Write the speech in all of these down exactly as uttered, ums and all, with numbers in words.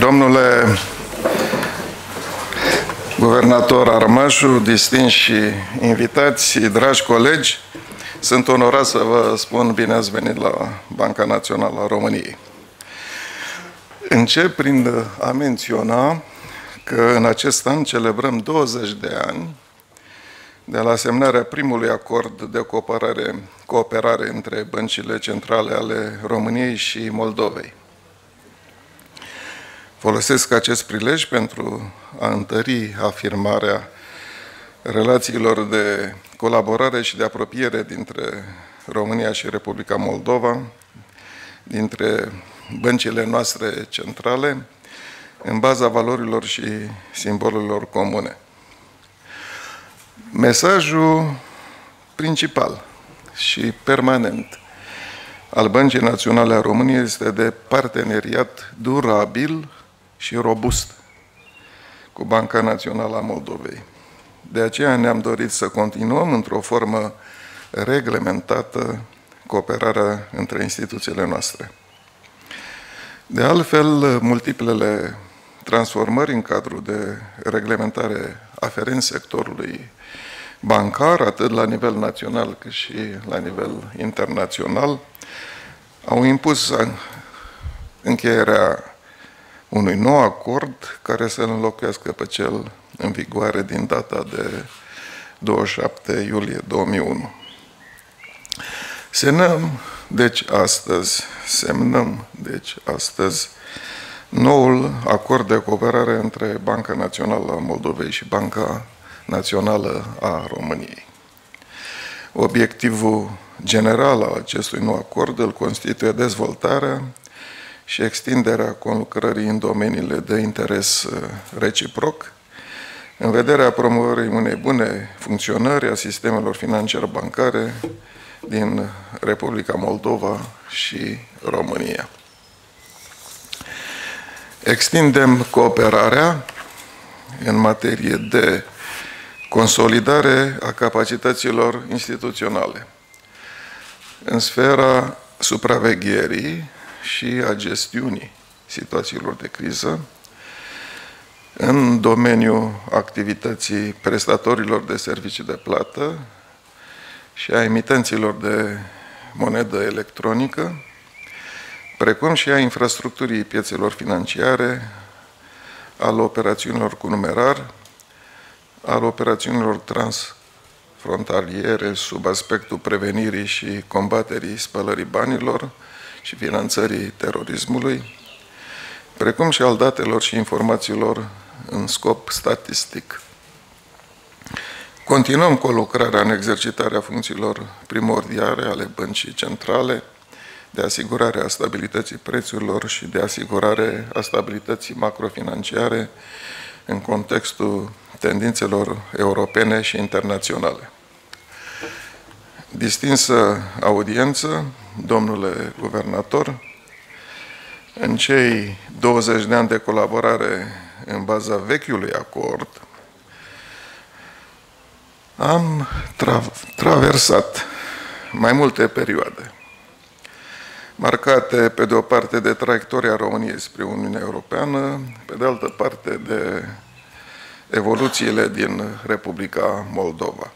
Domnule guvernator Arămașu, distinși invitați, dragi colegi, sunt onorat să vă spun bine ați venit la Banca Națională a României. Încep prin a menționa că în acest an celebrăm douăzeci de ani de la semnarea primului acord de cooperare, cooperare între băncile centrale ale României și Moldovei. Folosesc acest prilej pentru a întări afirmarea relațiilor de colaborare și de apropiere dintre România și Republica Moldova, dintre băncile noastre centrale, în baza valorilor și simbolurilor comune. Mesajul principal și permanent al Băncii Naționale a României este de parteneriat durabil și robust cu Banca Națională a Moldovei. De aceea ne-am dorit să continuăm într-o formă reglementată cooperarea între instituțiile noastre. De altfel, multiplele transformări în cadrul de reglementare aferent sectorului bancar, atât la nivel național cât și la nivel internațional, au impus încheierea unui nou acord care să înlocuiască pe cel în vigoare din data de douăzeci și șapte iulie două mii unu. Semnăm, deci astăzi, semnăm, deci astăzi, noul acord de cooperare între Banca Națională a Moldovei și Banca Națională a României. Obiectivul general al acestui nou acord îl constituie dezvoltarea și extinderea conlucrării în domeniile de interes reciproc, în vederea promovării unei bune funcționări a sistemelor financiar-bancare din Republica Moldova și România. Extindem cooperarea în materie de consolidare a capacităților instituționale în sfera supravegherii și a gestiunii situațiilor de criză, în domeniul activității prestatorilor de servicii de plată și a emitenților de monedă electronică, precum și a infrastructurii piețelor financiare, al operațiunilor cu numerar, al operațiunilor transfrontaliere sub aspectul prevenirii și combaterii spălării banilor și finanțării terorismului, precum și al datelor și informațiilor în scop statistic. Continuăm colucrarea în exercitarea funcțiilor primordiale ale băncii centrale, de asigurare a stabilității prețurilor și de asigurare a stabilității macrofinanciare în contextul tendințelor europene și internaționale. Distinsă audiență, domnule guvernator, în cei douăzeci de ani de colaborare în baza vechiului acord, am tra traversat mai multe perioade, marcate pe de o parte de traiectoria României spre Uniunea Europeană, pe de altă parte de evoluțiile din Republica Moldova.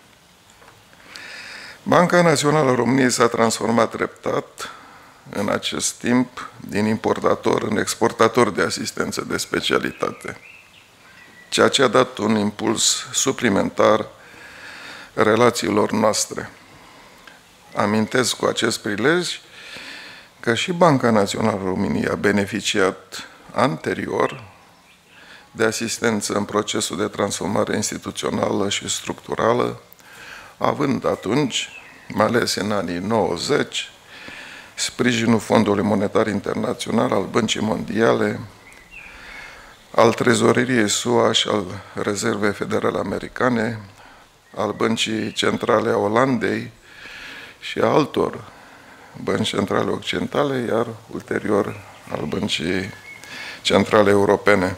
Banca Națională a României s-a transformat treptat în acest timp din importator în exportator de asistență de specialitate, ceea ce a dat un impuls suplimentar relațiilor noastre. Amintesc cu acest prilej că și Banca Națională a României a beneficiat anterior de asistență în procesul de transformare instituțională și structurală, având atunci, mai ales în anii nouăzeci, sprijinul Fondului Monetar Internațional, al Băncii Mondiale, al Trezoreriei S U A și al Rezervei Federale Americane, al Băncii Centrale a Olandei și a altor bănci centrale occidentale, iar ulterior al Băncii Centrale Europene.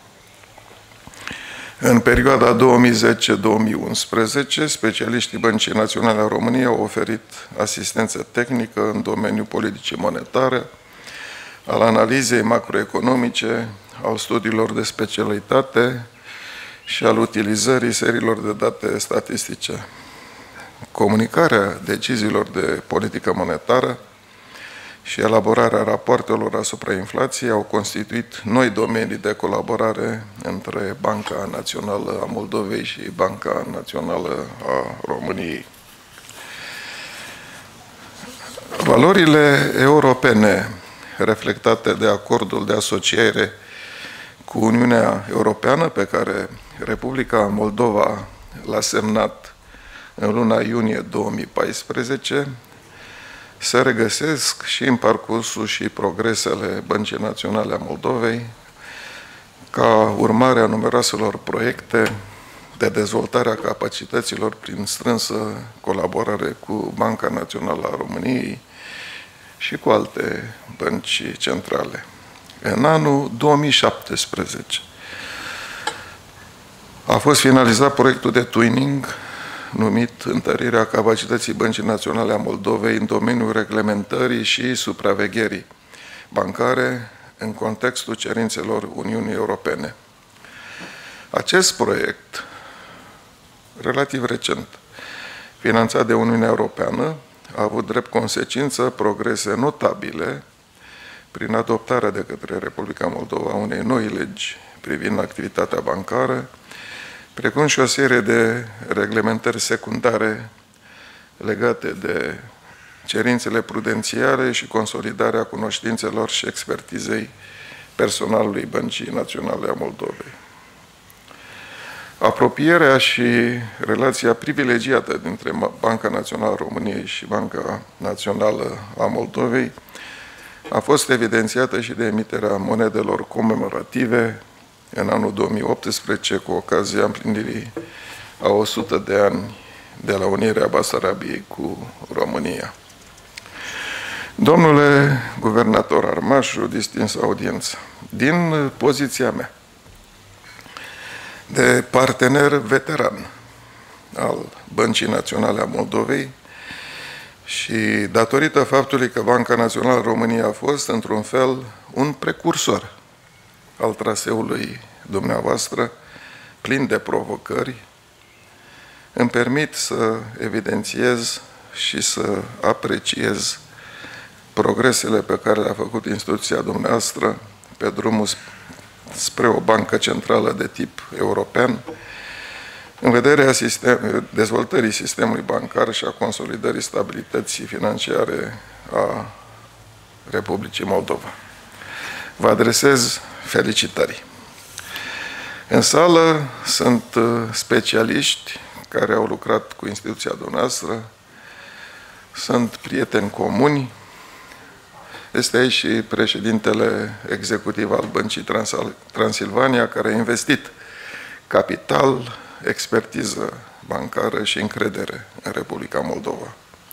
În perioada două mii zece două mii unsprezece, specialiștii Băncii Naționale a României au oferit asistență tehnică în domeniul politicii monetare, al analizei macroeconomice, al studiilor de specialitate și al utilizării seriilor de date statistice. Comunicarea deciziilor de politică monetară și elaborarea rapoartelor asupra inflației au constituit noi domenii de colaborare între Banca Națională a Moldovei și Banca Națională a României. Valorile europene reflectate de acordul de asociere cu Uniunea Europeană pe care Republica Moldova l-a semnat în luna iunie două mii paisprezece se regăsesc și în parcursul și progresele Băncii Naționale a Moldovei ca urmare a numeroaselor proiecte de dezvoltare a capacităților prin strânsă colaborare cu Banca Națională a României și cu alte bănci centrale. În anul două mii șaptesprezece a fost finalizat proiectul de twinning numit Întărirea capacității Băncii Naționale a Moldovei în domeniul reglementării și supravegherii bancare în contextul cerințelor Uniunii Europene. Acest proiect, relativ recent, finanțat de Uniunea Europeană, a avut drept consecință progrese notabile prin adoptarea de către Republica Moldova unei noi legi privind activitatea bancară, precum și o serie de reglementări secundare legate de cerințele prudențiale și consolidarea cunoștințelor și expertizei personalului Băncii Naționale a Moldovei. Apropierea și relația privilegiată dintre Banca Națională a României și Banca Națională a Moldovei a fost evidențiată și de emiterea monedelor comemorative în anul două mii optsprezece, cu ocazia împlinirii a o sută de ani de la unirea Basarabiei cu România. Domnule guvernator Armașu, distinsă audiență, din poziția mea de partener veteran al Băncii Naționale a Moldovei și datorită faptului că Banca Națională a României a fost, într-un fel, un precursor al traseului dumneavoastră, plin de provocări, îmi permit să evidențiez și să apreciez progresele pe care le-a făcut instituția dumneavoastră pe drumul spre o bancă centrală de tip european, în vederea sistem, dezvoltării sistemului bancar și a consolidării stabilității financiare a Republicii Moldova. Vă adresez felicitări. În sală sunt specialiști care au lucrat cu instituția dumneavoastră, sunt prieteni comuni. Este aici și președintele executiv al Băncii Transilvania, care a investit capital, expertiză bancară și încredere în Republica Moldova.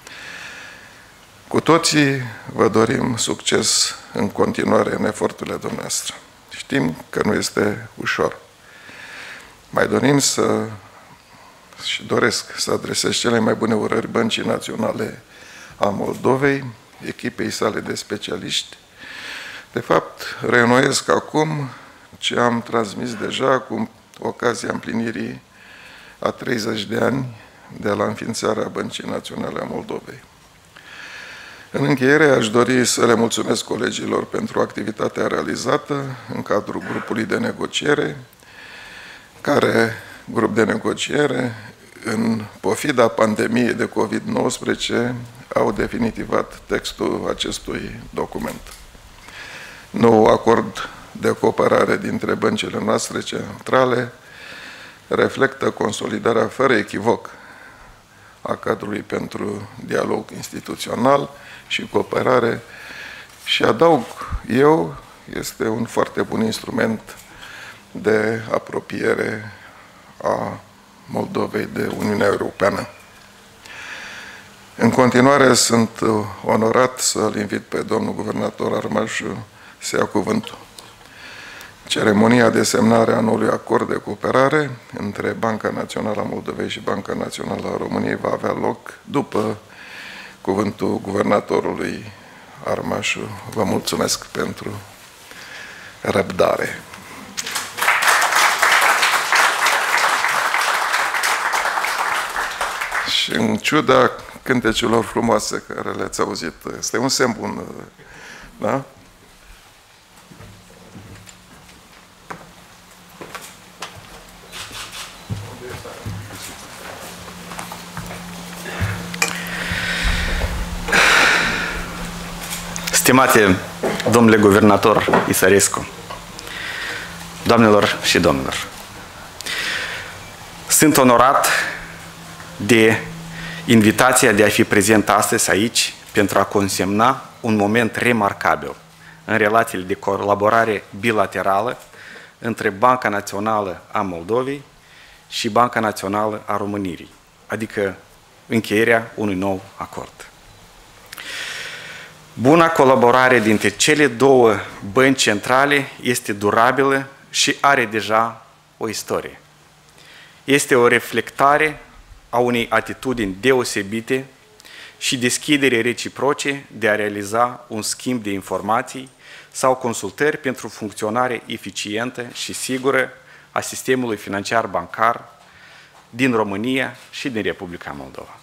Cu toții vă dorim succes în continuare în eforturile dumneavoastră. Știm că nu este ușor. Mai dorim să și doresc să adresez cele mai bune urări Băncii Naționale a Moldovei, echipei sale de specialiști. De fapt, reînnoiesc acum ce am transmis deja cu ocazia împlinirii a treizeci de ani de la înființarea Băncii Naționale a Moldovei. În încheiere, aș dori să le mulțumesc colegilor pentru activitatea realizată în cadrul grupului de negociere, care, grup de negociere, în pofida pandemiei de COVID nouăsprezece, au definitivat textul acestui document. Noul acord de cooperare dintre băncile noastre centrale reflectă consolidarea fără echivoc a cadrului pentru dialog instituțional și cooperare și adaug eu, este un foarte bun instrument de apropiere a Moldovei de Uniunea Europeană. În continuare, sunt onorat să-l invit pe domnul guvernator Armașu să ia cuvântul. Ceremonia de semnare a noului acord de cooperare între Banca Națională a Moldovei și Banca Națională a României va avea loc după cuvântul guvernatorului Armașu, vă mulțumesc pentru răbdare. Și în ciuda cântecilor frumoase care le-ați auzit, este un semn bun, da? Stimate domnule guvernator Isărescu, doamnelor și domnilor, sunt onorat de invitația de a fi prezent astăzi aici pentru a consemna un moment remarcabil în relațiile de colaborare bilaterală între Banca Națională a Moldovei și Banca Națională a României, adică încheierea unui nou acord. Buna colaborare dintre cele două bănci centrale este durabilă și are deja o istorie. Este o reflectare a unei atitudini deosebite și deschidere reciproce de a realiza un schimb de informații sau consultări pentru funcționare eficientă și sigură a sistemului financiar bancar din România și din Republica Moldova.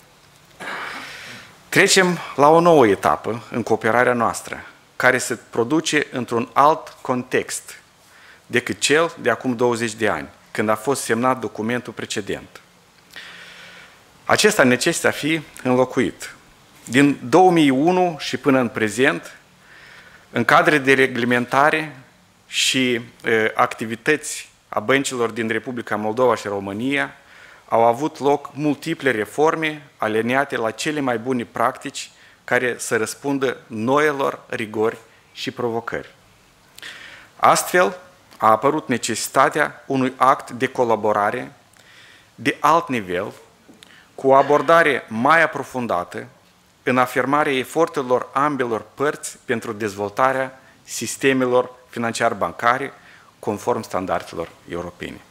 Trecem la o nouă etapă în cooperarea noastră, care se produce într-un alt context decât cel de acum douăzeci de ani, când a fost semnat documentul precedent. Acesta necesită a fi înlocuit. Din două mii unu și până în prezent, în cadre de reglementare și e, activități a băncilor din Republica Moldova și România, au avut loc multiple reforme aliniate la cele mai bune practici care să răspundă noilor rigori și provocări. Astfel, a apărut necesitatea unui act de colaborare de alt nivel, cu o abordare mai aprofundată în afirmarea eforturilor ambelor părți pentru dezvoltarea sistemelor financiar-bancare conform standardelor europene.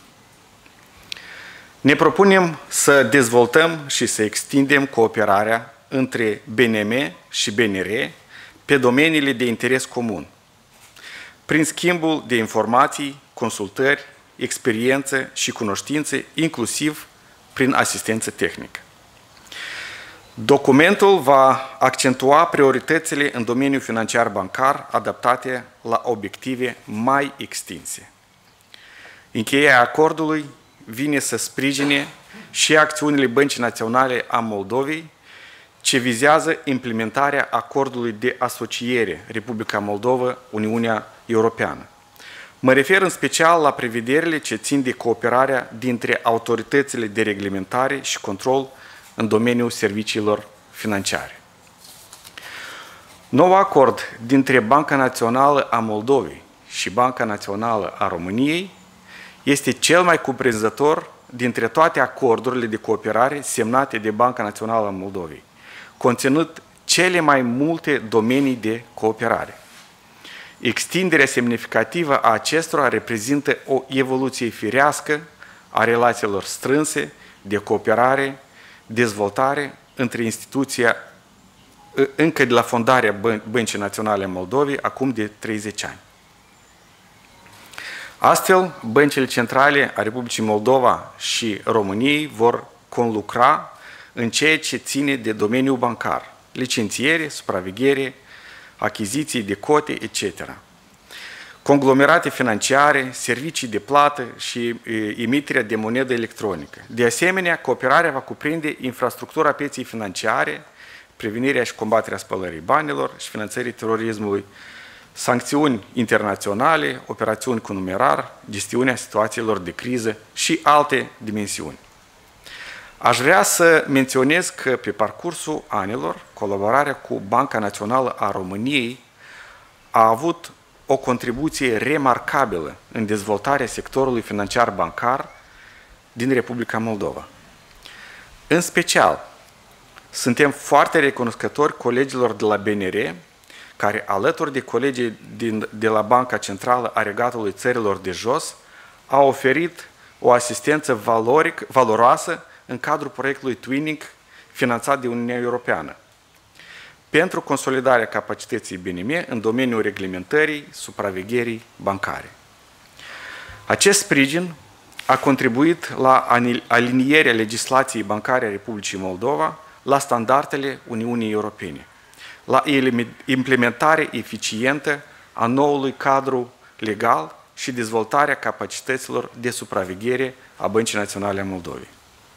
Ne propunem să dezvoltăm și să extindem cooperarea între B N M și B N R pe domeniile de interes comun, prin schimbul de informații, consultări, experiență și cunoștințe, inclusiv prin asistență tehnică. Documentul va accentua prioritățile în domeniul financiar bancar adaptate la obiective mai extinse. Încheierea acordului vine să sprijine și acțiunile Băncii Naționale a Moldovei, ce vizează implementarea acordului de asociere Republica Moldova-Uniunea Europeană. Mă refer în special la prevederile ce țin de cooperarea dintre autoritățile de reglementare și control în domeniul serviciilor financiare. Noul acord dintre Banca Națională a Moldovei și Banca Națională a României este cel mai cuprinzător dintre toate acordurile de cooperare semnate de Banca Națională a Moldovei, conținând cele mai multe domenii de cooperare. Extinderea semnificativă a acestora reprezintă o evoluție firească a relațiilor strânse de cooperare, dezvoltare între instituția încă de la fondarea Băncii Naționale a Moldovei, acum de treizeci ani. Astfel, băncile centrale a Republicii Moldova și României vor conlucra în ceea ce ține de domeniul bancar, licențiere, supraveghere, achiziții de cote, et cetera. Conglomerate financiare, servicii de plată și emiterea de monedă electronică. De asemenea, cooperarea va cuprinde infrastructura pieței financiare, prevenirea și combaterea spălării banilor și finanțării terorismului, sancțiuni internaționale, operațiuni cu numerar, gestiunea situațiilor de criză și alte dimensiuni. Aș vrea să menționez că pe parcursul anilor, colaborarea cu Banca Națională a României a avut o contribuție remarcabilă în dezvoltarea sectorului financiar bancar din Republica Moldova. În special, suntem foarte recunoscători colegilor de la B N R, care, alături de colegii din, de la Banca Centrală a Regatului Țărilor de Jos, au oferit o asistență valoric, valoroasă în cadrul proiectului Twinning finanțat de Uniunea Europeană. pentru consolidarea capacității B N M în domeniul reglementării, supravegherii bancare. Acest sprijin a contribuit la alinierea legislației bancare a Republicii Moldova la standardele Uniunii Europene, la implementarea eficientă a noului cadru legal și dezvoltarea capacităților de supraveghere a Băncii Naționale a Moldovei.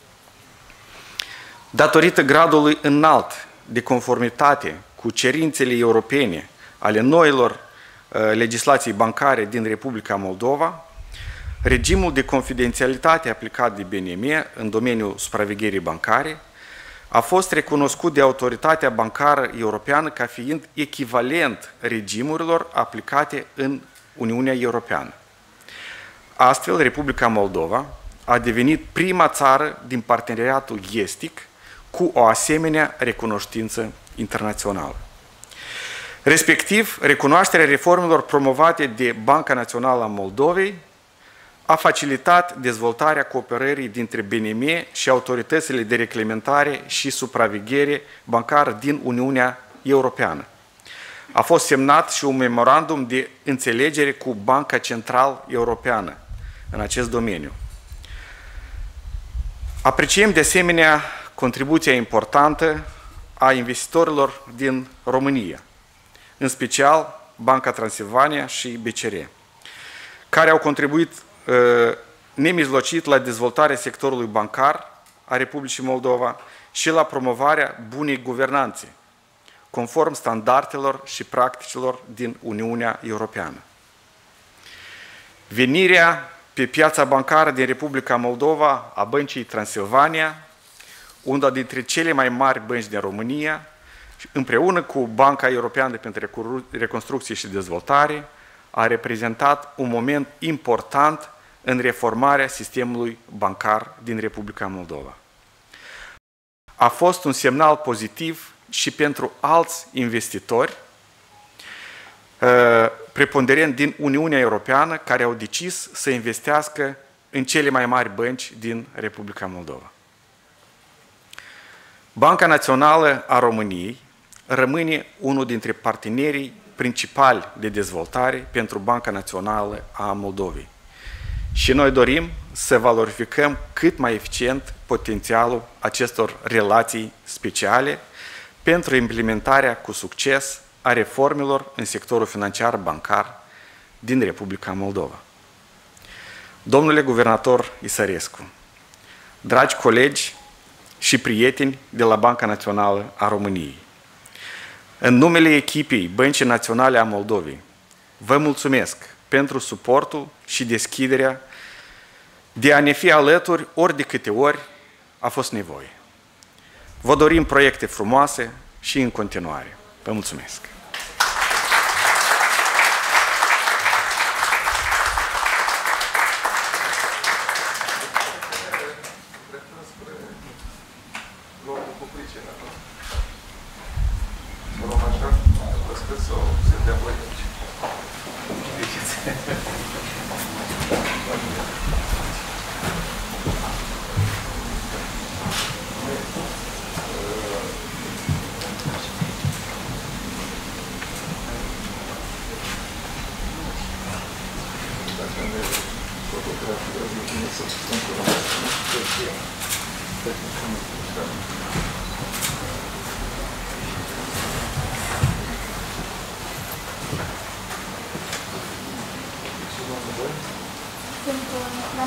Datorită gradului înalt de conformitate cu cerințele europene ale noilor uh, legislații bancare din Republica Moldova, regimul de confidențialitate aplicat de B N M în domeniul supravegherii bancare a fost recunoscut de Autoritatea Bancară Europeană ca fiind echivalent regimurilor aplicate în Uniunea Europeană. Astfel, Republica Moldova a devenit prima țară din parteneriatul estic cu o asemenea recunoștință internațională. Respectiv, recunoașterea reformelor promovate de Banca Națională a Moldovei a facilitat dezvoltarea cooperării dintre B N M și autoritățile de reglementare și supraveghere bancară din Uniunea Europeană. A fost semnat și un memorandum de înțelegere cu Banca Centrală Europeană în acest domeniu. Apreciem de asemenea contribuția importantă a investitorilor din România, în special Banca Transilvania și B C R, care au contribuit uh, nemijlocit la dezvoltarea sectorului bancar a Republicii Moldova și la promovarea bunei guvernanțe, conform standardelor și practicilor din Uniunea Europeană. Venirea pe piața bancară din Republica Moldova a Băncii Transilvania, una dintre cele mai mari bănci din România, împreună cu Banca Europeană pentru Reconstrucție și Dezvoltare, a reprezentat un moment important în reformarea sistemului bancar din Republica Moldova. A fost un semnal pozitiv și pentru alți investitori preponderent din Uniunea Europeană care au decis să investească în cele mai mari bănci din Republica Moldova. Banca Națională a României rămâne unul dintre partenerii principali de dezvoltare pentru Banca Națională a Moldovei. Și noi dorim să valorificăm cât mai eficient potențialul acestor relații speciale pentru implementarea cu succes a reformelor în sectorul financiar bancar din Republica Moldova. Domnule guvernator Isărescu, dragi colegi și prieteni de la Banca Națională a României, în numele echipei Băncii Naționale a Moldovei, vă mulțumesc pentru suportul și deschiderea de a ne fi alături ori de câte ori a fost nevoie. Vă dorim proiecte frumoase și în continuare. Vă mulțumesc! Sunt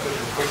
pentru că